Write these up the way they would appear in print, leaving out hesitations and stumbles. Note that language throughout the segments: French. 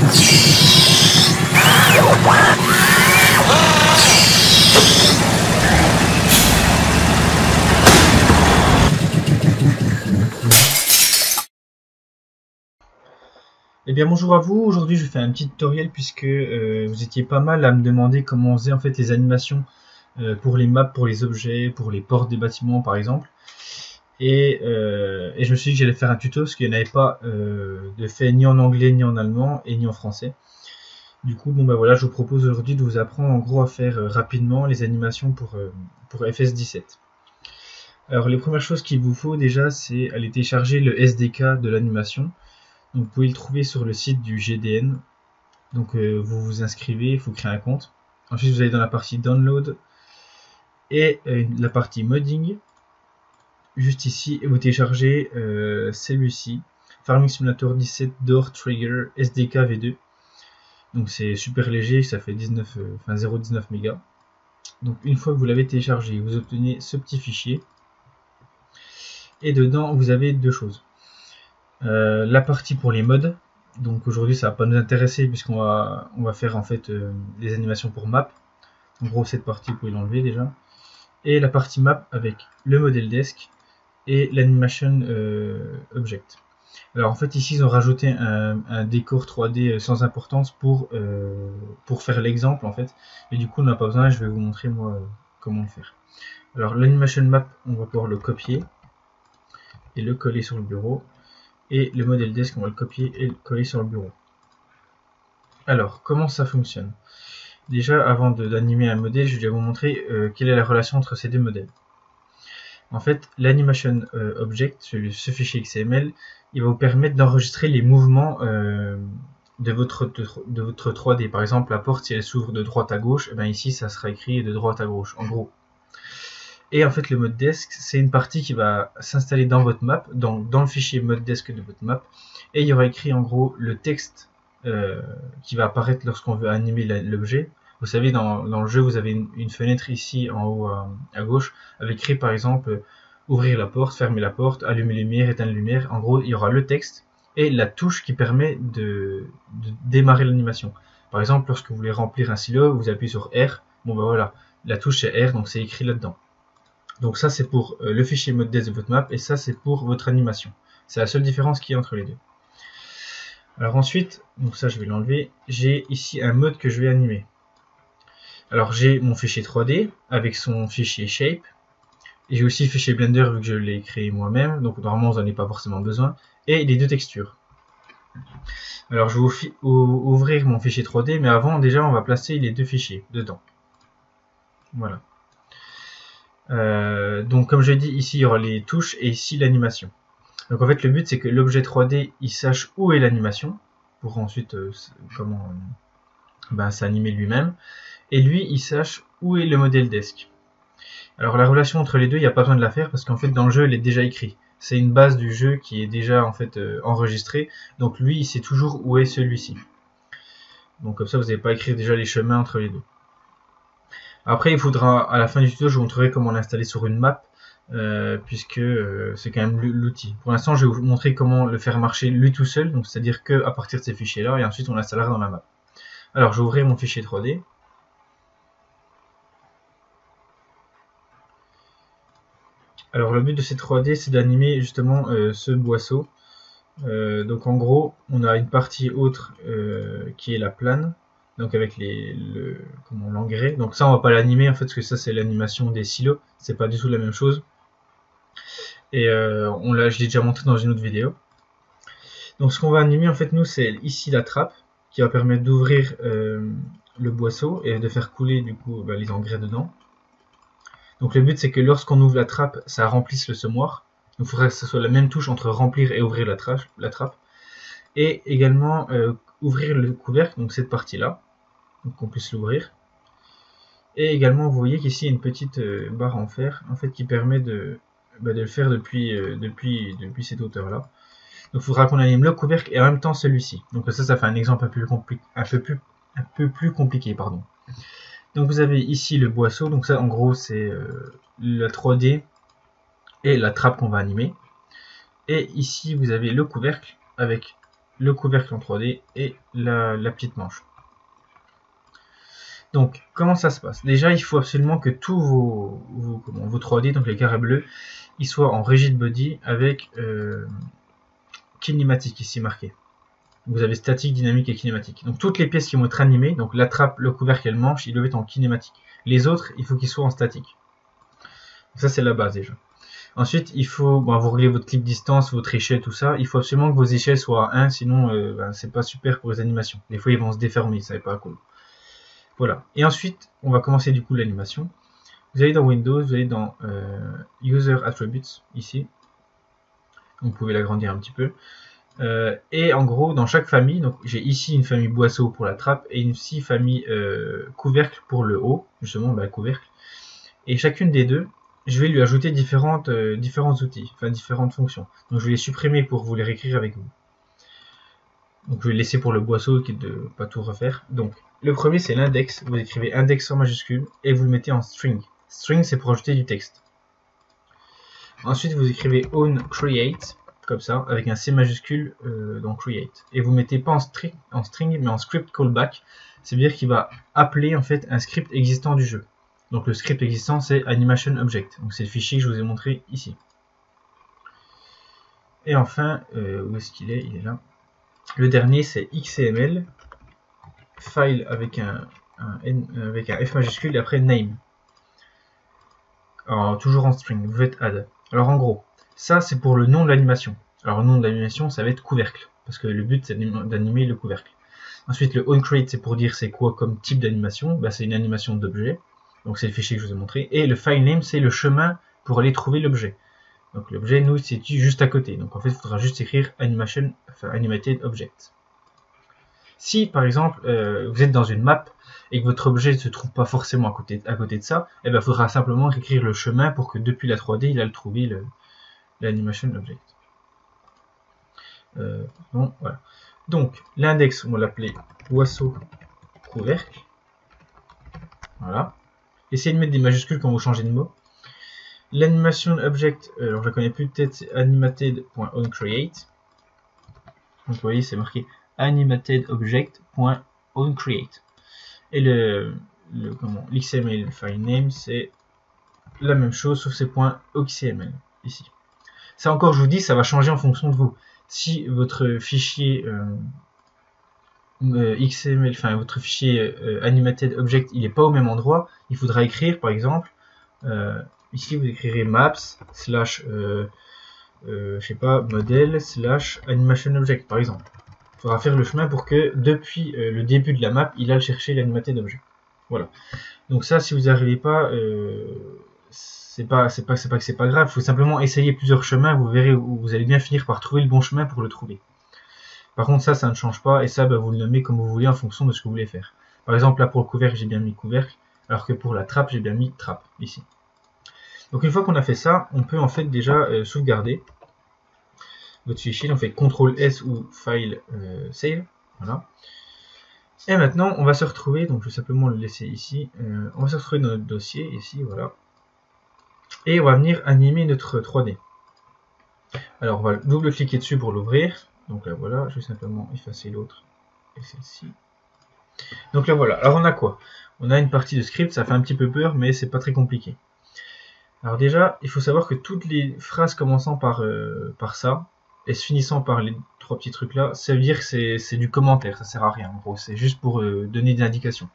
Eh bien bonjour à vous, aujourd'hui je fais un petit tutoriel puisque vous étiez pas mal à me demander comment on faisait en fait les animations pour les maps, pour les objets, pour les portes des bâtiments par exemple. Et je me suis dit que j'allais faire un tuto parce qu'il n'y en avait pas de fait ni en anglais, ni en allemand et ni en français. Du coup bon bah voilà, je vous propose aujourd'hui de vous apprendre en gros à faire rapidement les animations pour FS17. Alors les premières choses qu'il vous faut déjà c'est aller télécharger le SDK de l'animation. Donc, vous pouvez le trouver sur le site du GDN. Donc vous vous inscrivez, il faut créer un compte. Ensuite vous allez dans la partie download et la partie modding. Juste ici, et vous téléchargez celui-ci. Farming Simulator 17 Door Trigger SDK V2. Donc c'est super léger, ça fait 0,19 mégas. Donc une fois que vous l'avez téléchargé, vous obtenez ce petit fichier. Et dedans vous avez deux choses. La partie pour les mods. Donc aujourd'hui ça va pas nous intéresser puisqu'on va faire en fait les animations pour map. En gros cette partie vous pouvez l'enlever déjà. Et la partie map avec le model desk et l'animation object. Alors en fait ici ils ont rajouté un décor 3D sans importance pour faire l'exemple en fait. Et du coup on n'a pas besoin, je vais vous montrer moi comment le faire. Alors l'animation map on va pouvoir le copier et le coller sur le bureau. Et le model desk on va le copier et le coller sur le bureau. Alors comment ça fonctionne? Déjà avant d'animer un modèle je vais déjà vous montrer quelle est la relation entre ces deux modèles. En fait l'animation object, ce fichier XML, il va vous permettre d'enregistrer les mouvements de votre 3D. Par exemple la porte si elle s'ouvre de droite à gauche, et bien ici ça sera écrit de droite à gauche en gros. Et en fait le mode desk c'est une partie qui va s'installer dans votre map, dans le fichier mode desk de votre map, et il y aura écrit en gros le texte qui va apparaître lorsqu'on veut animer l'objet. Vous savez dans le jeu vous avez une fenêtre ici en haut à gauche avec écrit par exemple ouvrir la porte, fermer la porte, allumer les lumières, éteindre les lumières. En gros il y aura le texte et la touche qui permet de démarrer l'animation. Par exemple lorsque vous voulez remplir un silo vous appuyez sur R, bon ben voilà, la touche c'est R donc c'est écrit là-dedans. Donc ça c'est pour le fichier mode desk de votre map et ça c'est pour votre animation. C'est la seule différence qu'il y a entre les deux. Alors ensuite, donc ça je vais l'enlever, j'ai ici un mode que je vais animer. Alors j'ai mon fichier 3D avec son fichier shape. Et j'ai aussi le fichier Blender vu que je l'ai créé moi-même, donc normalement vous n'en avez pas forcément besoin. Et les deux textures. Alors je vais ouvrir mon fichier 3D, mais avant déjà on va placer les deux fichiers dedans. Voilà. Donc comme je l'ai dit, ici il y aura les touches et ici l'animation. Donc en fait le but c'est que l'objet 3D il sache où est l'animation pour ensuite s'animer lui-même, et lui il sache où est le model desk. Alors la relation entre les deux il n'y a pas besoin de la faire parce qu'en fait dans le jeu elle est déjà écrite. C'est une base du jeu qui est déjà en fait enregistrée, donc lui il sait toujours où est celui-ci. Donc comme ça vous n'avez pas à écrire déjà les chemins entre les deux. Après il faudra, à la fin du tuto je vous montrerai comment l'installer sur une map, puisque c'est quand même l'outil. Pour l'instant je vais vous montrer comment le faire marcher lui tout seul, donc c'est-à-dire qu'à partir de ces fichiers là, et ensuite on l'installera dans la map. Alors je vais ouvrir mon fichier 3D. Alors le but de ces 3D c'est d'animer justement ce boisseau. Donc en gros on a une partie autre qui est la plane, donc avec l'engrais. Donc ça on va pas l'animer en fait parce que ça c'est l'animation des silos, c'est pas du tout la même chose. Et je l'ai déjà montré dans une autre vidéo. Donc ce qu'on va animer en fait nous c'est ici la trappe qui va permettre d'ouvrir le boisseau et de faire couler du coup les engrais dedans. Donc le but c'est que lorsqu'on ouvre la trappe ça remplisse le semoir. Donc il faudrait que ce soit la même touche entre remplir et ouvrir la trappe. Et également ouvrir le couvercle, donc cette partie là, donc qu'on puisse l'ouvrir. Et également vous voyez qu'ici il y a une petite barre en fer en fait qui permet de le faire depuis cette hauteur là. Donc il faudra qu'on anime le couvercle et en même temps celui-ci. Donc ça fait un exemple un peu plus compliqué pardon. Donc vous avez ici le boisseau, donc ça en gros c'est la 3D et la trappe qu'on va animer. Et ici vous avez le couvercle avec le couvercle en 3D et la petite manche. Donc, comment ça se passe? Déjà, il faut absolument que tous vos 3D, donc les carrés bleus, ils soient en rigid body avec kinématique ici marqué. Vous avez statique, dynamique et kinématique. Donc toutes les pièces qui vont être animées, donc la trappe, le couvercle et le manche, ils doivent être en kinématique. Les autres, il faut qu'ils soient en statique. Donc ça, c'est la base déjà. Ensuite, il faut, vous réglez votre clip distance, votre échelle, tout ça. Il faut absolument que vos échelles soient à 1, sinon c'est pas super pour les animations. Des fois, ils vont se déformer, ça n'est pas cool. Voilà. Et ensuite, on va commencer du coup l'animation. Vous allez dans Windows, vous allez dans User Attributes, ici. Vous pouvez l'agrandir un petit peu. Et en gros, dans chaque famille, donc j'ai ici une famille boisseau pour la trappe et ici famille couvercle pour le haut, justement le couvercle. Et chacune des deux, je vais lui ajouter différents outils, enfin différentes fonctions. Donc je vais les supprimer pour vous les réécrire avec vous. Donc je vais laisser pour le boisseau qui est de pas tout refaire. Donc le premier c'est l'index, vous écrivez index en majuscule et vous le mettez en string. String c'est pour ajouter du texte. Ensuite vous écrivez own create, comme ça, avec un C majuscule dans create. Et vous mettez pas en string mais en script callback, c'est-à-dire qu'il va appeler en fait un script existant du jeu. Donc le script existant c'est animation object, donc c'est le fichier que je vous ai montré ici. Et enfin, où est-ce qu'il est? Il est là. Le dernier c'est XML, file avec un F majuscule et après name. Alors, toujours en string, vous faites add. Alors en gros, ça c'est pour le nom de l'animation. Alors le nom de l'animation ça va être couvercle, parce que le but c'est d'animer le couvercle. Ensuite le onCreate c'est pour dire c'est quoi comme type d'animation, c'est une animation d'objet, donc c'est le fichier que je vous ai montré, et le file name c'est le chemin pour aller trouver l'objet. Donc l'objet nous c'est juste à côté, donc en fait il faudra juste écrire animation, enfin animated object. Si par exemple vous êtes dans une map et que votre objet ne se trouve pas forcément à côté de ça, il faudra simplement écrire le chemin pour que depuis la 3D il a le trouvé l'animation object. Bon, voilà. Donc l'index on va l'appeler boisseau couvercle. Voilà. Essayez de mettre des majuscules quand vous changez de mot. L'animation object, alors je la connais plus, peut-être c'est animated.onCreate. Donc vous voyez c'est marqué animatedObject.onCreate. Et l'XML file name c'est la même chose sauf c'est .xml ici. Ça encore je vous dis ça va changer en fonction de vous. Si votre fichier XML, enfin votre fichier animated object il n'est pas au même endroit, il faudra écrire par exemple ici vous écrirez maps slash je sais pas modèle slash animation object par exemple. Il faudra faire le chemin pour que depuis le début de la map il aille chercher l'animated object. Voilà. Donc ça si vous n'y arrivez pas c'est pas que c'est pas grave, il faut simplement essayer plusieurs chemins, vous verrez où vous allez bien finir par trouver le bon chemin pour le trouver. Par contre ça ne change pas et ça vous le nommez comme vous voulez en fonction de ce que vous voulez faire. Par exemple là pour le couvercle j'ai bien mis couvercle, alors que pour la trappe j'ai bien mis trappe ici. Donc une fois qu'on a fait ça, on peut en fait déjà sauvegarder votre fichier, on fait CTRL S ou File Save, voilà. Et maintenant on va se retrouver, donc je vais simplement le laisser ici, on va se retrouver dans notre dossier ici, voilà. Et on va venir animer notre 3D. Alors on va double-cliquer dessus pour l'ouvrir. Donc là voilà, je vais simplement effacer l'autre et celle-ci. Donc là voilà, alors on a quoi? On a une partie de script, ça fait un petit peu peur, mais c'est pas très compliqué. Alors déjà, il faut savoir que toutes les phrases commençant par ça, et se finissant par les trois petits trucs là, ça veut dire que c'est du commentaire, ça sert à rien en gros, c'est juste pour donner des indications.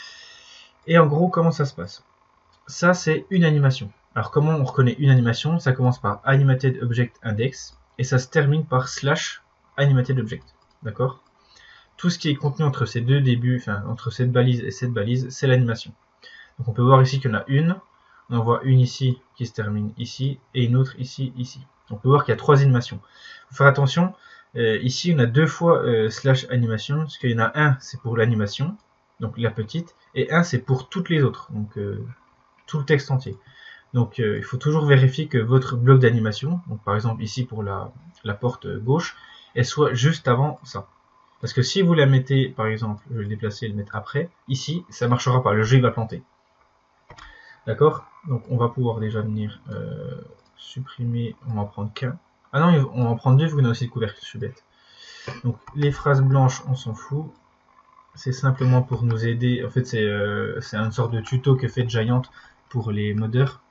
Et en gros, comment ça se passe? Ça c'est une animation. Alors comment on reconnaît une animation? Ça commence par animated object index, et ça se termine par slash animated object, d'accord? Tout ce qui est contenu entre ces deux débuts, enfin entre cette balise et cette balise, c'est l'animation. Donc on peut voir ici qu'il y en a une, on en voit une ici qui se termine ici, et une autre ici, ici. On peut voir qu'il y a trois animations. Il faut faire attention, ici on a deux fois slash animation, parce qu'il y en a un c'est pour l'animation, donc la petite, et un c'est pour toutes les autres, donc tout le texte entier. Donc il faut toujours vérifier que votre bloc d'animation, donc par exemple ici pour la porte gauche, elle soit juste avant ça. Parce que si vous la mettez, par exemple, je vais le déplacer et le mettre après, ici, ça ne marchera pas, le jeu il va planter. D'accord? Donc on va pouvoir déjà venir supprimer, on va en prendre qu'un. Ah non, on va en prendre deux vu qu'on a aussi le couvercle, je suis bête. Donc les phrases blanches, on s'en fout. C'est simplement pour nous aider. En fait, c'est une sorte de tuto que fait Giant pour les modeurs.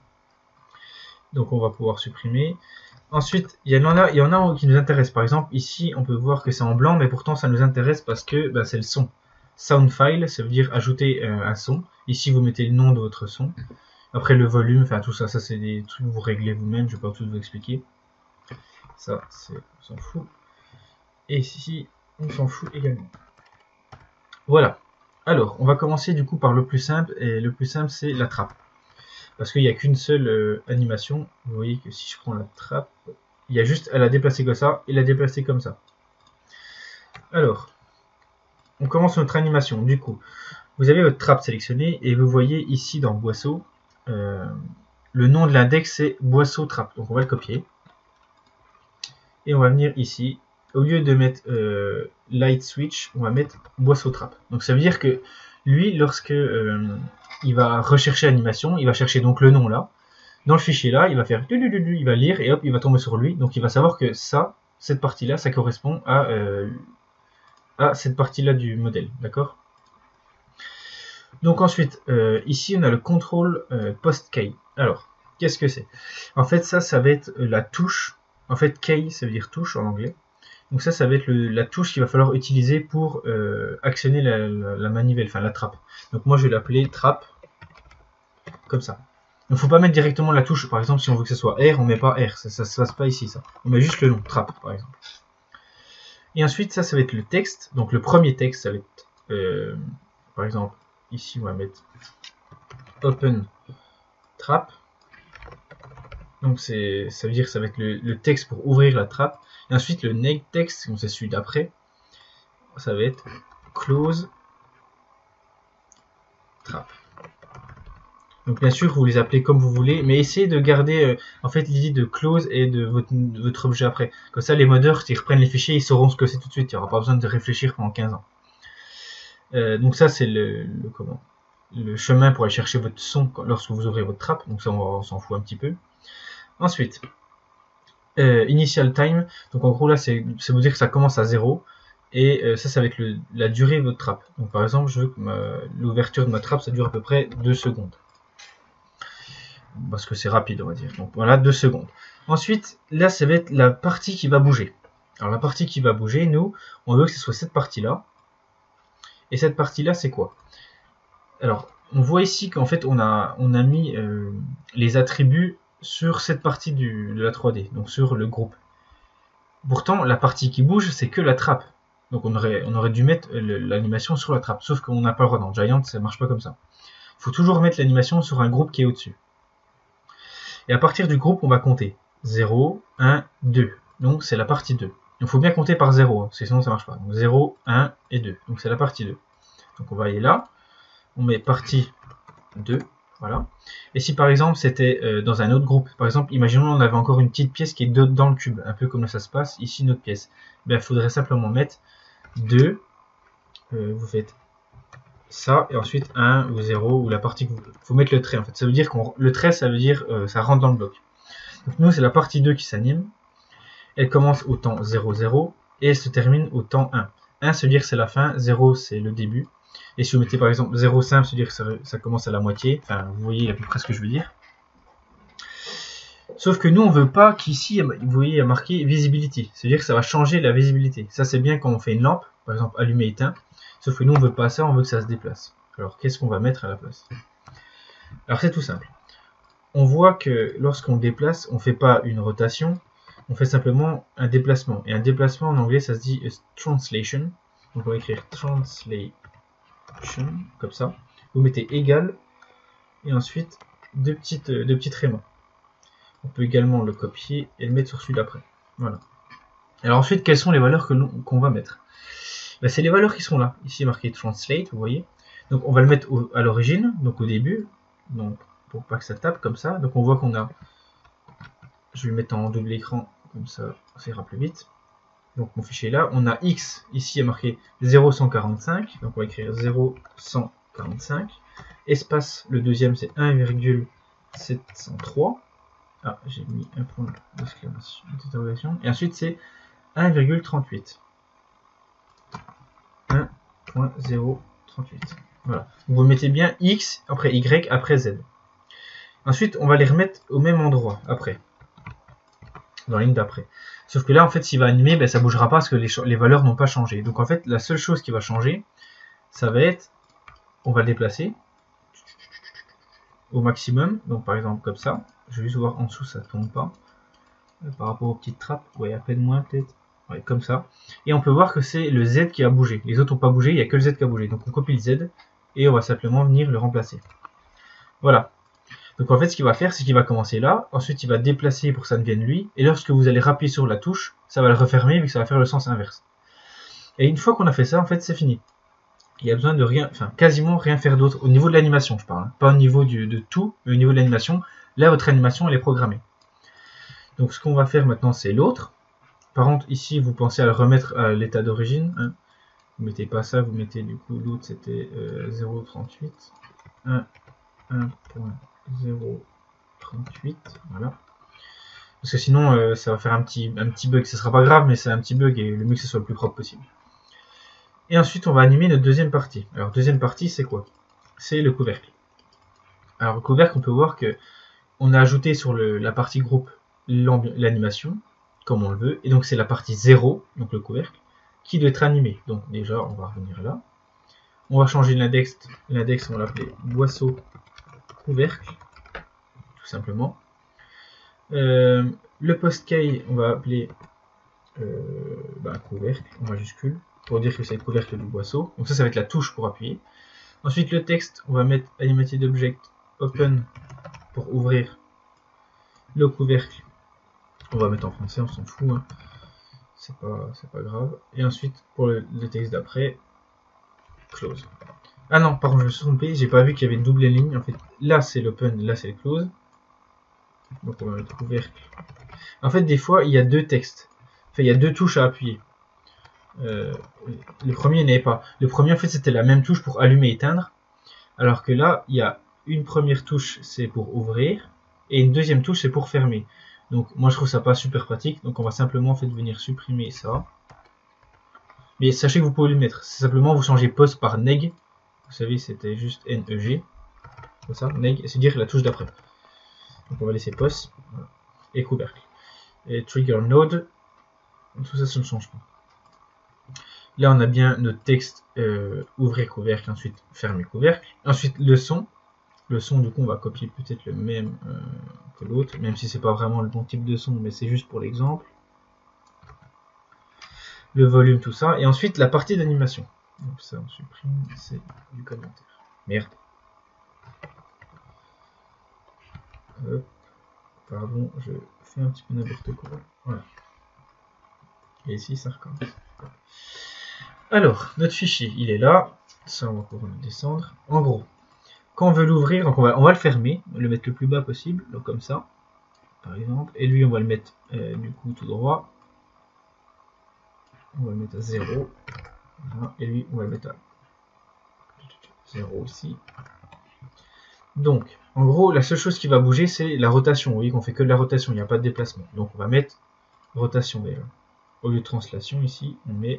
Donc on va pouvoir supprimer. Ensuite, il y en a qui nous intéressent. Par exemple, ici, on peut voir que c'est en blanc, mais pourtant ça nous intéresse parce que c'est le son. Sound file, ça veut dire ajouter un son. Ici, vous mettez le nom de votre son. Après, le volume, enfin tout ça, c'est des trucs que vous réglez vous-même. Je ne vais pas tout vous expliquer. Ça, on s'en fout. Et ici, on s'en fout également. Voilà. Alors, on va commencer du coup par le plus simple. Et le plus simple, c'est la trappe. Parce qu'il n'y a qu'une seule animation. Vous voyez que si je prends la trappe, il y a juste à la déplacer comme ça et la déplacer comme ça. Alors, on commence notre animation. Du coup, vous avez votre trappe sélectionnée et vous voyez ici dans Boisseau, le nom de l'index c'est Boisseau trappe. Donc on va le copier. Et on va venir ici. Au lieu de mettre Light Switch, on va mettre Boisseau trappe. Donc ça veut dire que lui, lorsque il va rechercher l'animation, il va chercher donc le nom là. Dans le fichier là, il va faire il va lire et hop, il va tomber sur lui. Donc il va savoir que ça, cette partie là, ça correspond à cette partie là du modèle, d'accord? Donc ensuite, ici on a le contrôle post-key. Alors, qu'est-ce que c'est? En fait, ça va être la touche. En fait, key, ça veut dire touche en anglais. Donc ça va être la touche qu'il va falloir utiliser pour actionner la manivelle, enfin la trappe. Donc moi je vais l'appeler trappe, comme ça. Il ne faut pas mettre directement la touche, par exemple si on veut que ce soit R, on ne met pas R, ça ne se passe pas ici ça. On met juste le nom, trappe par exemple. Et ensuite ça va être le texte, donc le premier texte ça va être, par exemple, ici on va mettre open trap. Donc ça veut dire que ça va être le texte pour ouvrir la trappe. Et ensuite le next text, donc c'est celui d'après, ça va être close trap. Donc bien sûr vous les appelez comme vous voulez, mais essayez de garder en fait l'idée de close et de votre objet après. Comme ça les modeurs, s'ils reprennent les fichiers, ils sauront ce que c'est tout de suite, il n'y aura pas besoin de réfléchir pendant 15 ans. Donc ça c'est le chemin pour aller chercher votre son lorsque vous ouvrez votre trappe, donc ça on s'en fout un petit peu. Ensuite, initial time, donc en gros là c'est vous dire que ça commence à 0, et ça va être la durée de votre trappe. Donc par exemple je veux que l'ouverture de ma trappe ça dure à peu près 2 secondes. Parce que c'est rapide on va dire, donc voilà 2 secondes. Ensuite là ça va être la partie qui va bouger. Alors la partie qui va bouger, nous on veut que ce soit cette partie là, et cette partie là c'est quoi? Alors on voit ici qu'en fait on a mis les attributs sur cette partie de la 3D, donc sur le groupe. Pourtant la partie qui bouge c'est que la trappe, donc on aurait dû mettre l'animation sur la trappe, sauf qu'on n'a pas le droit, dans Giant ça marche pas comme ça. Il faut toujours mettre l'animation sur un groupe qui est au dessus. Et à partir du groupe, on va compter 0, 1, 2. Donc c'est la partie 2. Il faut bien compter par 0, hein, sinon ça ne marche pas. Donc 0, 1 et 2. Donc c'est la partie 2. Donc on va aller là. On met partie 2. Voilà. Et si par exemple c'était dans un autre groupe, par exemple, imaginons on avait encore une petite pièce qui est dans le cube, un peu comme ça se passe, ici notre pièce. Il faudrait simplement mettre 2. Vous faites ça, et ensuite 1 ou 0 ou la partie que vous voulez. Il faut mettre le trait en fait. Ça veut dire le trait, ça veut dire ça rentre dans le bloc. Donc nous, c'est la partie 2 qui s'anime. Elle commence au temps 0, 0 et elle se termine au temps 1. 1, ça veut dire que c'est la fin, 0, c'est le début. Et si vous mettez par exemple 0,5, ça veut dire que ça commence à la moitié. Enfin, vous voyez à peu près ce que je veux dire. Sauf que nous, on veut pas qu'ici, vous voyez, il y a marqué visibility. C'est-à-dire que ça va changer la visibilité. Ça, c'est bien quand on fait une lampe, par exemple allumé éteint. Sauf que nous, on veut pas ça, on veut que ça se déplace. Alors, qu'est-ce qu'on va mettre à la place? Alors, c'est tout simple. On voit que lorsqu'on déplace, on ne fait pas une rotation, on fait simplement un déplacement. Et un déplacement, en anglais, ça se dit translation. Donc, on va écrire translation, comme ça. Vous mettez égal, et ensuite, deux petits trémas. On peut également le copier et le mettre sur celui d'après. Voilà. Alors ensuite, quelles sont les valeurs qu'on va mettre? C'est les valeurs qui sont là. Ici, il est marqué translate, vous voyez. Donc on va le mettre à l'origine, donc au début, donc pour pas que ça tape comme ça. Donc on voit qu'on a, je vais le mettre en double écran, comme ça ira plus vite. Donc mon fichier là, on a X, ici il est marqué 0,145, donc on va écrire 0,145. Espace, le deuxième c'est 1,703. Ah, j'ai mis un point d'exclamation, et ensuite c'est 1,38. h.038. Voilà. Donc vous mettez bien x après y après z. Ensuite, on va les remettre au même endroit après, dans la ligne d'après. Sauf que là, en fait, s'il va animer, ben, ça ne bougera pas parce que les valeurs n'ont pas changé. Donc en fait, la seule chose qui va changer, ça va être, on va le déplacer au maximum. Donc par exemple comme ça. Je vais juste voir en dessous, ça ne tombe pas. Par rapport aux petites trappes, ouais, à peine moins peut-être. Ouais, comme ça. Et on peut voir que c'est le Z qui a bougé. Les autres n'ont pas bougé, il n'y a que le Z qui a bougé. Donc on copie le Z et on va simplement venir le remplacer. Voilà. Donc en fait, ce qu'il va faire, c'est qu'il va commencer là. Ensuite, il va déplacer pour que ça devienne lui. Et lorsque vous allez rappuyer sur la touche, ça va le refermer vu que ça va faire le sens inverse. Et une fois qu'on a fait ça, en fait, c'est fini. Il y a besoin de rien, enfin quasiment rien faire d'autre. Au niveau de l'animation, je parle. Hein. Pas au niveau de tout, mais au niveau de l'animation. Là, votre animation, elle est programmée. Donc ce qu'on va faire maintenant, c'est l'autre. Par contre, ici, vous pensez à le remettre à l'état d'origine. Hein. Vous mettez pas ça, vous mettez du coup l'autre, c'était 0.38. 1.038. Voilà. Parce que sinon, ça va faire un petit bug. Ce sera pas grave, mais c'est un petit bug et le mieux que ce soit le plus propre possible. Et ensuite, on va animer notre deuxième partie. Alors, deuxième partie, c'est quoi? C'est le couvercle. Alors, le couvercle, on peut voir que on a ajouté sur la partie groupe l'animation, comme on le veut. Et donc, c'est la partie 0, donc le couvercle, qui doit être animé. Donc, déjà, on va revenir là. On va changer l'index. L'index, on va l'appeler boisseau couvercle, tout simplement. Le post-key, on va appeler couvercle en majuscule, pour dire que c'est le couvercle du boisseau. Donc ça va être la touche pour appuyer. Ensuite, le texte, on va mettre animated object open pour ouvrir le couvercle. On va mettre en français, on s'en fout. Hein. C'est pas grave. Et ensuite, pour le texte d'après, close. Ah non, pardon, je me suis trompé, j'ai pas vu qu'il y avait une double ligne. En fait, là c'est l'open, là c'est le close. Donc on va mettre couvercle. En fait, des fois, il y a deux textes. Enfin, il y a deux touches à appuyer. Le premier n'est pas. Le premier, en fait, c'était la même touche pour allumer et éteindre. Alors que là, il y a une première touche, c'est pour ouvrir. Et une deuxième touche, c'est pour fermer. Donc, moi, je trouve ça pas super pratique. Donc, on va simplement, en fait, venir supprimer ça. Mais sachez que vous pouvez le mettre. C'est simplement, vous changez post par neg. Vous savez, c'était juste neg. Comme ça, neg, c'est dire la touche d'après. Donc, on va laisser post. Voilà. Et couvercle. Et trigger node. Tout ça, ça ne change pas. Là, on a bien notre texte ouvrir couvercle, ensuite fermer couvercle. Ensuite, le son. Le son, du coup, on va copier peut-être le même que l'autre, même si c'est pas vraiment le bon type de son, mais c'est juste pour l'exemple. Le volume, tout ça. Et ensuite, la partie d'animation. Donc ça, on supprime, c'est du commentaire. Merde. Hop. Pardon, je fais un petit peu n'importe quoi. Voilà. Et ici, ça recommence. Alors, notre fichier, il est là. Ça, on va pouvoir le descendre. En gros, quand on veut l'ouvrir, donc on va le fermer, le mettre le plus bas possible, donc comme ça, par exemple. Et lui, on va le mettre du coup tout droit. On va le mettre à 0. Voilà. Et lui, on va le mettre à 0 aussi. Donc, en gros, la seule chose qui va bouger, c'est la rotation. Vous voyez qu'on fait que de la rotation, il n'y a pas de déplacement. Donc, on va mettre rotation déjà. Au lieu de translation, ici, on met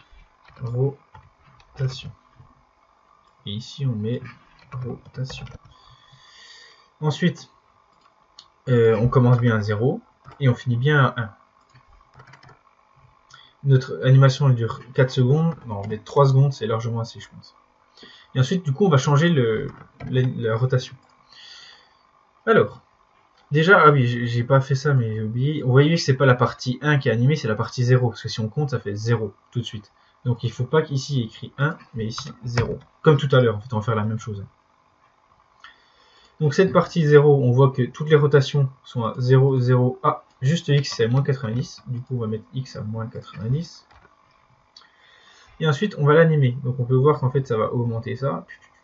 rotation. Et ici, on met rotation. Ensuite, on commence bien à 0 et on finit bien à 1. Notre animation elle dure 4 secondes. Non, mais 3 secondes, c'est largement assez, je pense. Et ensuite, du coup, on va changer la rotation. Alors, déjà, ah oui, j'ai pas fait ça, mais j'ai oublié. Vous voyez que c'est pas la partie 1 qui est animée, c'est la partie 0. Parce que si on compte, ça fait 0 tout de suite. Donc, il ne faut pas qu'ici, il y ait écrit 1, mais ici, 0. Comme tout à l'heure, en fait, on va faire la même chose. Donc, cette partie 0, on voit que toutes les rotations sont à 0, 0, ah, juste x, c'est à moins 90. Du coup, on va mettre x à moins 90. Et ensuite, on va l'animer. Donc, on peut voir qu'en fait, ça va augmenter ça.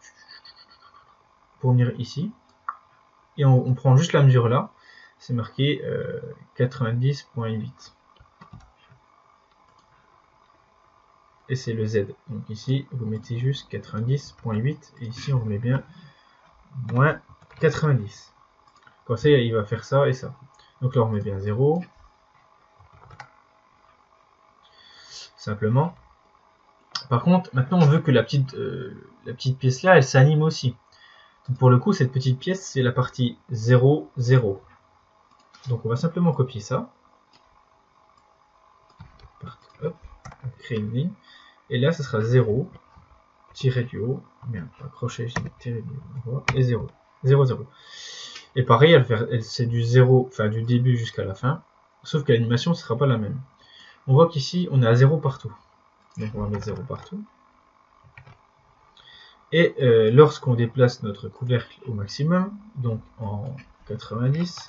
Pour venir ici. Et on prend juste la mesure là. C'est marqué 90.8. Et c'est le Z. Donc ici, vous mettez juste 90.8. Et ici, on remet bien moins 90. Comme ça, il va faire ça et ça. Donc là, on remet bien 0. Simplement. Par contre, maintenant on veut que la petite pièce là, elle s'anime aussi. Donc pour le coup, cette petite pièce, c'est la partie 0, 0. Donc on va simplement copier ça. Hop, on crée une ligne. Et là, ce sera 0, tiré du haut, merde, pas crochet, j'ai tiré du haut, et 0. 0, 0. Et pareil, c'est du 0, enfin du début jusqu'à la fin, sauf que l'animation ne sera pas la même. On voit qu'ici, on est à 0 partout. Donc on va mettre 0 partout. Et lorsqu'on déplace notre couvercle au maximum, donc en 90,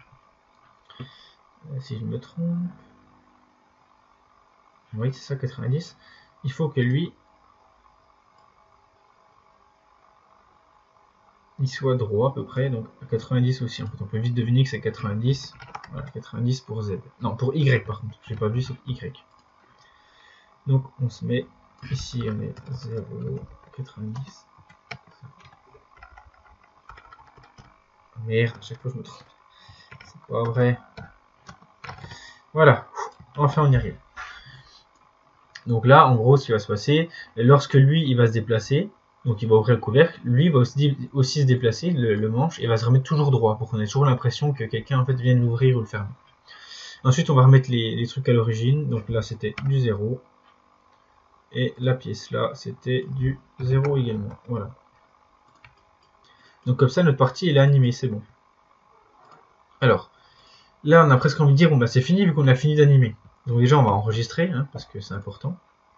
si je me trompe, oui c'est ça 90, il faut que lui, il soit droit à peu près, donc 90 aussi. En fait, on peut vite deviner que c'est 90. Voilà, 90 pour Z. Non, pour Y par contre. J'ai pas vu, c'est Y. Donc on se met ici, on met 0, 90. Merde, à chaque fois je me trompe. C'est pas vrai. Voilà, enfin on y arrive. Donc là, en gros, ce qui va se passer, lorsque lui, il va se déplacer, donc il va ouvrir le couvercle, lui va aussi se déplacer, le manche, et va se remettre toujours droit, pour qu'on ait toujours l'impression que quelqu'un en fait vient de l'ouvrir ou le fermer. Ensuite, on va remettre les trucs à l'origine, donc là c'était du 0, et la pièce là, c'était du 0 également, voilà. Donc comme ça, notre partie, elle est animée, c'est bon. Alors, là, on a presque envie de dire, bon bah c'est fini, vu qu'on a fini d'animer. Donc déjà, on va enregistrer, hein, parce que c'est important.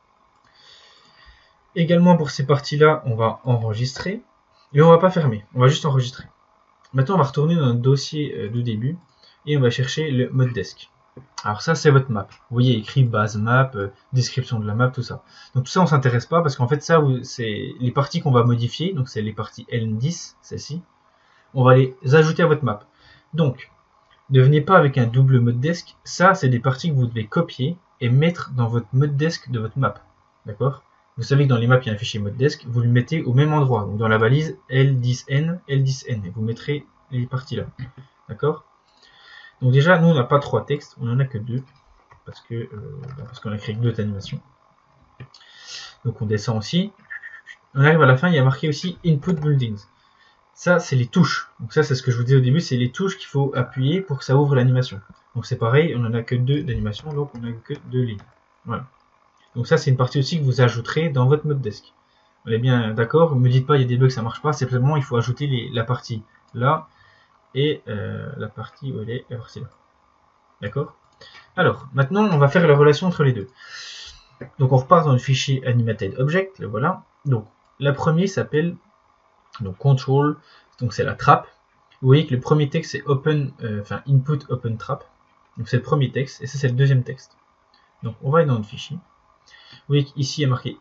Également pour ces parties-là, on va enregistrer, mais on va pas fermer, on va juste enregistrer. Maintenant, on va retourner dans notre dossier de début, et on va chercher le mode desk. Alors ça, c'est votre map. Vous voyez, écrit base map, description de la map, tout ça. Donc tout ça, on s'intéresse pas, parce qu'en fait, ça, c'est les parties qu'on va modifier, donc c'est les parties LN10, celles-ci. On va les ajouter à votre map. Donc, ne venez pas avec un double mode desk, ça, c'est des parties que vous devez copier et mettre dans votre mode desk de votre map. D'accord ? Vous savez que dans les maps, il y a un fichier mode desk, vous le mettez au même endroit, donc dans la balise L10N, L10N, et vous mettrez les parties là. D'accord? Donc déjà, nous, on n'a pas 3 textes, on n'en a que 2, parce qu'on a créé 2 animations. Donc on descend aussi. On arrive à la fin, il y a marqué aussi Input Buildings. Ça, c'est les touches. Donc ça, c'est ce que je vous disais au début, c'est les touches qu'il faut appuyer pour que ça ouvre l'animation. Donc c'est pareil, on n'en a que 2 d'animation, donc on n'a que 2 lignes. Voilà. Donc ça, c'est une partie aussi que vous ajouterez dans votre mode desk. On est bien d'accord, ne me dites pas il y a des bugs, ça marche pas, c'est simplement il faut ajouter la partie là et la partie où elle est, la partie là. D'accord? Alors, maintenant, on va faire la relation entre les deux. Donc on repart dans le fichier Animated Object, le voilà. Donc la première s'appelle donc Control, donc c'est la trappe. Vous voyez que le premier texte c'est Input Open Trap. Donc c'est le premier texte, et ça c'est le deuxième texte. Donc on va aller dans le fichier. Vous voyez qu'ici il y a marqué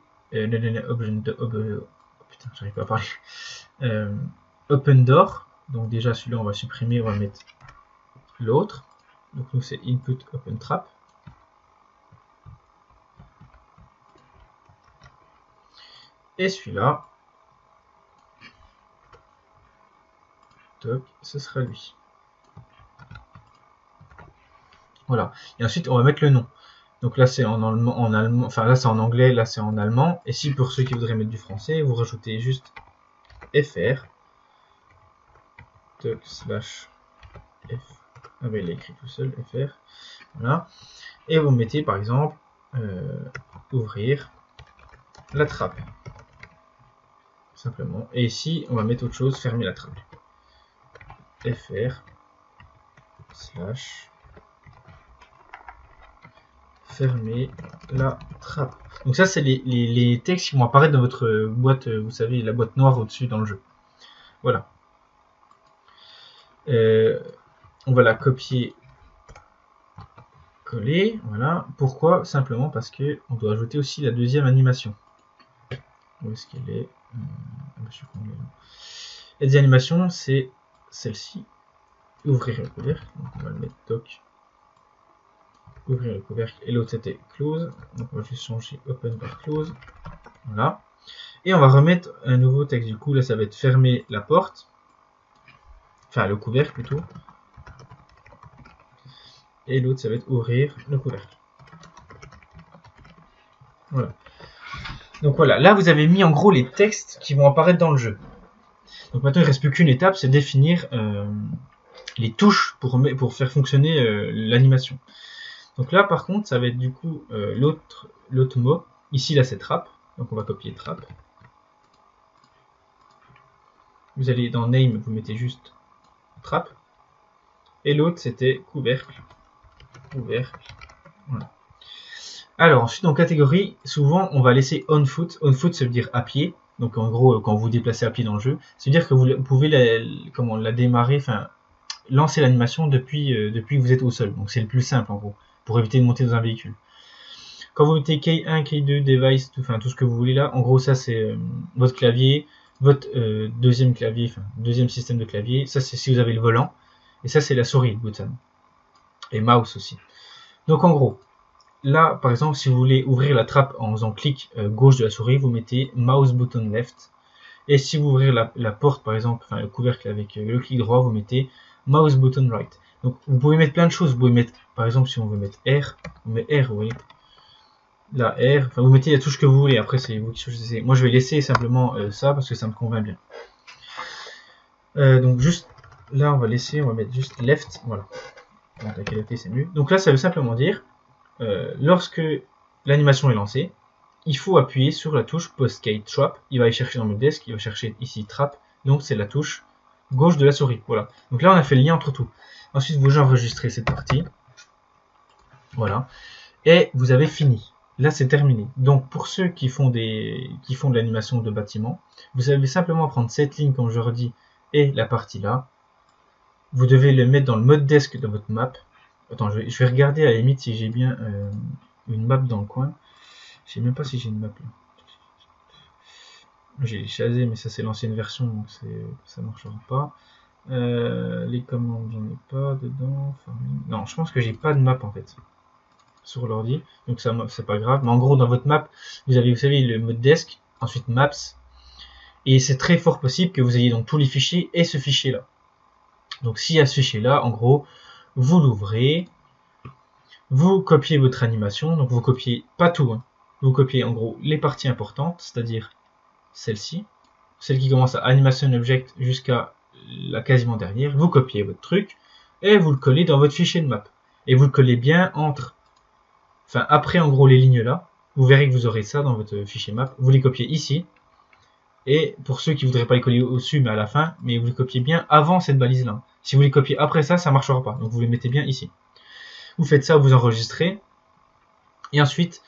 putain, j'arrive pas à parler. Open Door. Donc déjà celui-là on va supprimer, on va mettre l'autre. Donc nous c'est Input Open Trap. Et celui-là, ce sera lui. Voilà. Et ensuite on va mettre le nom. Donc là c'est en allemand, enfin là c'est en anglais, là c'est en allemand. Et si pour ceux qui voudraient mettre du français, vous rajoutez juste fr slash f. Ah ben il est écrit tout seul, fr. Voilà. Et vous mettez par exemple ouvrir la trappe. Simplement. Et ici on va mettre autre chose, fermer la trappe. Fr slash fermer la trappe. Donc ça c'est les textes qui vont apparaître dans votre boîte, vous savez, la boîte noire au-dessus dans le jeu. Voilà. On va la copier, coller, voilà. Pourquoi? Simplement parce que on doit ajouter aussi la deuxième animation. Où est-ce qu'elle est? La deuxième animation, c'est celle-ci. Ouvrir le couvercle. Donc on va le mettre toc. Ouvrir le couvercle. Et l'autre c'était close. Donc on va juste changer open par close. Voilà. Et on va remettre un nouveau texte. Du coup, là, ça va être fermer la porte. Enfin, le couvercle plutôt. Et l'autre, ça va être ouvrir le couvercle. Voilà. Donc voilà, là vous avez mis en gros les textes qui vont apparaître dans le jeu. Donc maintenant il ne reste plus qu'une étape, c'est définir les touches pour faire fonctionner l'animation. Donc là par contre ça va être du coup l'autre mot. Ici là c'est trap, donc on va copier trap. Vous allez dans name, vous mettez juste trap. Et l'autre c'était couvercle. Voilà. Alors ensuite en catégorie, souvent on va laisser on foot. On foot ça veut dire à pied. Donc en gros quand vous vous déplacez à pied dans le jeu, c'est-à-dire que vous pouvez la démarrer, enfin lancer l'animation depuis que vous êtes au sol. Donc c'est le plus simple en gros, pour éviter de monter dans un véhicule. Quand vous mettez K1, K2, device, tout ce que vous voulez là, en gros ça c'est votre clavier, votre deuxième clavier, enfin deuxième système de clavier, ça c'est si vous avez le volant, et ça c'est la souris, button, et mouse aussi. Donc en gros, là par exemple si vous voulez ouvrir la trappe en faisant clic gauche de la souris, vous mettez mouse button left, et si vous ouvrez la porte par exemple, enfin le couvercle avec le clic droit, vous mettez mouse button right. Donc vous pouvez mettre plein de choses, vous pouvez mettre, par exemple si on veut mettre R, on met R, vous voyez. La R, enfin vous mettez la touche que vous voulez, après c'est vous qui choisissez. Moi je vais laisser simplement ça parce que ça me convient bien. Donc juste là on va mettre juste left, voilà. Donc la qualité c'est mieux. Donc là ça veut simplement dire, lorsque l'animation est lancée, il faut appuyer sur la touche Postgate Trap, il va aller chercher dans le desk, il va chercher ici Trap, donc c'est la touche gauche de la souris, voilà. Donc là on a fait le lien entre tout. Ensuite vous enregistrez cette partie, voilà, et vous avez fini. Là c'est terminé. Donc pour ceux qui font de l'animation de bâtiment, vous avez simplement à prendre cette ligne comme je redis et la partie là. Vous devez le mettre dans le mode desk de votre map. Attends, je vais regarder à la limite si j'ai bien une map dans le coin. Je sais même pas si j'ai une map là. J'ai chasé mais ça c'est l'ancienne version donc ça marchera pas. Les commandes j'en ai pas dedans. Non, je pense que j'ai pas de map en fait sur l'ordi, donc ça c'est pas grave. Mais en gros dans votre map, vous avez, vous savez, le mode desk, ensuite maps, et c'est très fort possible que vous ayez donc tous les fichiers et ce fichier là. Donc s'il y a ce fichier là, en gros, vous l'ouvrez, vous copiez votre animation, donc vous copiez pas tout, hein. Vous copiez en gros les parties importantes, c'est-à-dire celle-ci, celle qui commence à animation object jusqu'à la quasiment dernière, vous copiez votre truc et vous le collez dans votre fichier de map. Et vous le collez bien entre, enfin après en gros les lignes là, vous verrez que vous aurez ça dans votre fichier map, vous les copiez ici, et pour ceux qui voudraient pas les coller au-dessus mais à la fin, mais vous les copiez bien avant cette balise là. Si vous les copiez après ça, ça marchera pas, donc vous les mettez bien ici. Vous faites ça, vous enregistrez, et ensuite,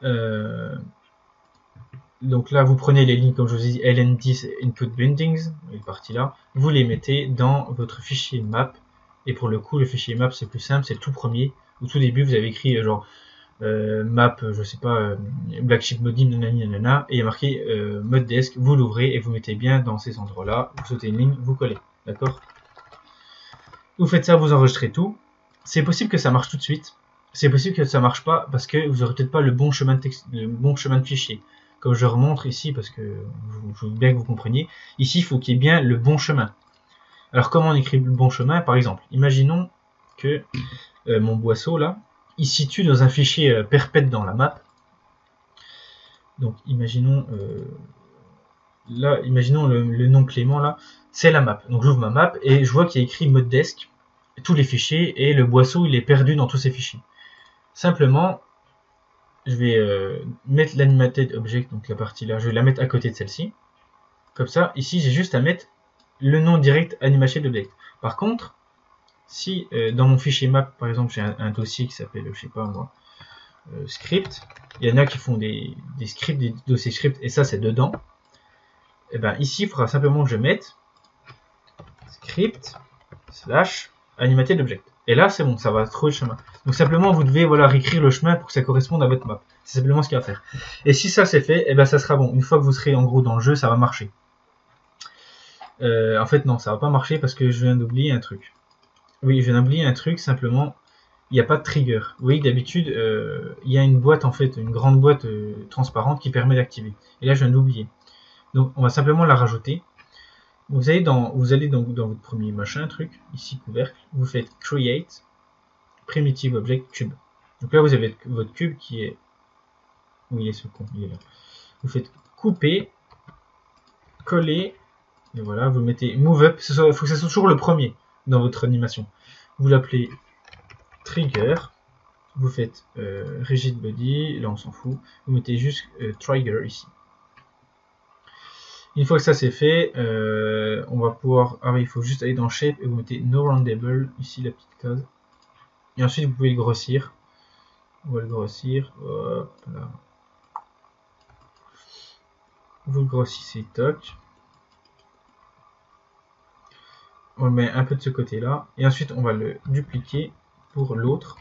donc là vous prenez les lignes comme je vous ai dit, LN10 Input Bindings, les parties là, vous les mettez dans votre fichier map, et pour le coup le fichier map c'est plus simple, c'est le tout premier. Au tout début vous avez écrit genre map, je sais pas, Black Sheep Modim, nanana, et il y a marqué mode desk, vous l'ouvrez et vous mettez bien dans ces endroits là, vous sautez une ligne, vous collez, d'accord. Vous faites ça, vous enregistrez tout. C'est possible que ça marche tout de suite, c'est possible que ça marche pas parce que vous aurez peut-être pas le bon chemin de fichier. Comme je remontre ici, parce que je veux bien que vous compreniez, ici il faut qu'il y ait bien le bon chemin. Alors comment on écrit le bon chemin? Par exemple, imaginons que mon boisseau là, il se situe dans un fichier perpète dans la map. Donc imaginons là, imaginons le nom Clément là, c'est la map. Donc j'ouvre ma map et je vois qu'il y a écrit mode desk, tous les fichiers, et le boisseau il est perdu dans tous ces fichiers. Simplement, je vais mettre l'animated object, donc la partie là, je vais la mettre à côté de celle-ci. Comme ça, ici j'ai juste à mettre le nom direct animated object. Par contre, si dans mon fichier map, par exemple, j'ai un dossier qui s'appelle, je sais pas moi, script, il y en a qui font des scripts, des dossiers script, et ça c'est dedans. Et ben ici, il faudra simplement que je mette script slash animated object. Et là, c'est bon, ça va trouver le chemin. Donc simplement, vous devez voilà réécrire le chemin pour que ça corresponde à votre map. C'est simplement ce qu'il y a à faire. Et si ça c'est fait, et ben ça sera bon. Une fois que vous serez en gros dans le jeu, ça va marcher. En fait, non, ça va pas marcher parce que je viens d'oublier un truc. Oui, je viens d'oublier un truc, simplement, il n'y a pas de trigger. Vous voyez que d'habitude, il y a une boîte, en fait, une grande boîte transparente qui permet d'activer. Et là, je viens d'oublier. Donc, on va simplement la rajouter. Vous allez donc dans votre premier machin, truc, ici couvercle, vous faites create primitive object cube. Donc là, vous avez votre cube qui est... Où il est ce con? Il est là. Vous faites couper, coller, et voilà, vous mettez move up. Il faut que ce soit toujours le premier dans votre animation. Vous l'appelez trigger. Vous faites rigid body, là on s'en fout. Vous mettez juste trigger ici. Une fois que ça c'est fait, on va pouvoir. Ah oui, il faut juste aller dans shape et vous mettez no roundable, ici la petite case. Et ensuite vous pouvez le grossir. On va le grossir. Hop là. Vous le grossissez, toc. On le met un peu de ce côté là. Et ensuite on va le dupliquer pour l'autre.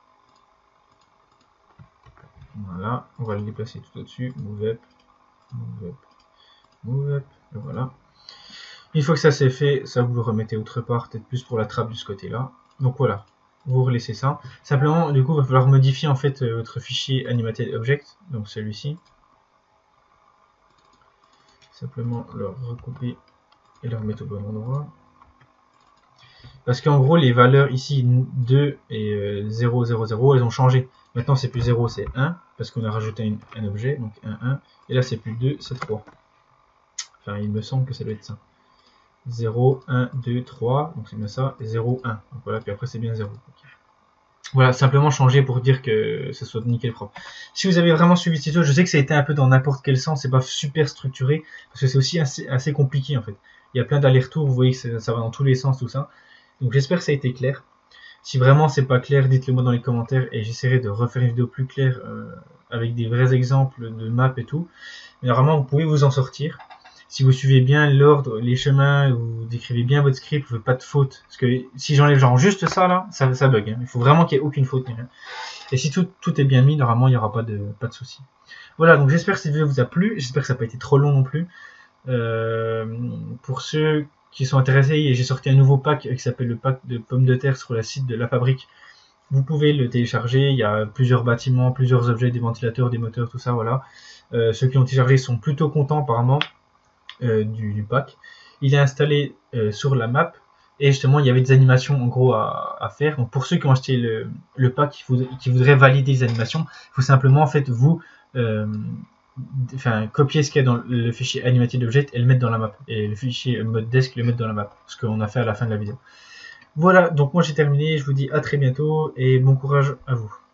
Voilà, on va le déplacer tout au-dessus. Move up, move up, move up. Et voilà. Une fois que ça c'est fait, ça vous le remettez autre part, peut-être plus pour la trappe de ce côté-là. Donc voilà, vous relaissez ça. Simplement, du coup, il va falloir modifier en fait votre fichier animated object, donc celui-ci. Simplement le recouper et le remettre au bon endroit. Parce qu'en gros, les valeurs ici 2 et 0, 0, 0, elles ont changé. Maintenant, c'est plus 0, c'est 1, parce qu'on a rajouté un objet, donc 1, 1. Et là, c'est plus 2, c'est 3. Enfin, il me semble que ça doit être ça. 0, 1, 2, 3, donc c'est bien ça, 0, 1. Donc voilà, puis après, c'est bien 0. Okay. Voilà, simplement changer pour dire que ce soit nickel propre. Si vous avez vraiment suivi ce tuto, je sais que ça a été un peu dans n'importe quel sens, c'est pas super structuré, parce que c'est aussi assez compliqué en fait. Il y a plein d'allers-retours, vous voyez que ça va dans tous les sens, tout ça. Donc j'espère que ça a été clair. Si vraiment c'est pas clair, dites-le moi dans les commentaires et j'essaierai de refaire une vidéo plus claire avec des vrais exemples de maps et tout. Mais normalement, vous pouvez vous en sortir. Si vous suivez bien l'ordre, les chemins, vous décrivez bien votre script, vous ne faites pas de faute. Parce que si j'enlève genre juste ça là, ça bug. Hein. Il faut vraiment qu'il n'y ait aucune faute. Hein. Et si tout est bien mis, normalement il n'y aura pas de soucis. Voilà, donc j'espère que cette vidéo vous a plu. J'espère que ça n'a pas été trop long non plus. Pour ceux qui sont intéressés, j'ai sorti un nouveau pack qui s'appelle le pack de pommes de terre sur le site de La Fabrique. Vous pouvez le télécharger, il y a plusieurs bâtiments, plusieurs objets, des ventilateurs, des moteurs, tout ça, voilà. Ceux qui l'ont téléchargé sont plutôt contents apparemment du pack. Il est installé sur la map et justement il y avait des animations en gros à faire. Donc pour ceux qui ont acheté le pack qui voudraient valider les animations, il faut simplement en fait vous copier ce qu'il y a dans le fichier animated object et le mettre dans la map. Et le fichier mode desk le mettre dans la map. Ce qu'on a fait à la fin de la vidéo. Voilà, donc moi j'ai terminé. Je vous dis à très bientôt et bon courage à vous.